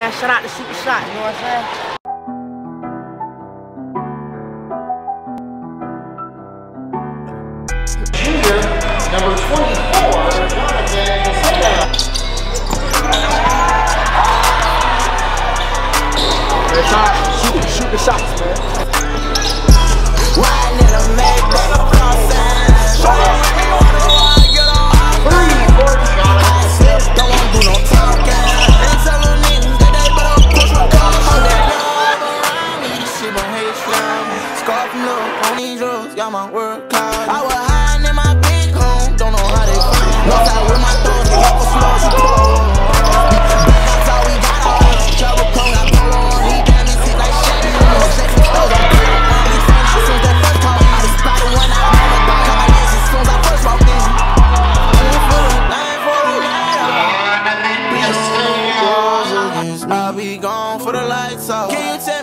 That shot out to shoot the shot, you know what I'm saying? Junior, number 24, Jonathan Caicedo. Shoot the shots, man. Riding in a Maybach, don't wanna do no talking. Ain't tell them niggas that they better push my caution. Around me, shit gon' hate slam. Scarf from low on these drugs, got my work cloud. I was hiding in my big home, don't know how they feel. Northside with my thoughts, they walk slow, she cold. That's all we got on. Trouble cone, got polo on. He damn me sick like shit. You know, shit from stores, I'm clear on me. As soon as that first call, I just spotted one out. Come my ass as soon as I first walked in. I'll be gone for the lights off. Can you tell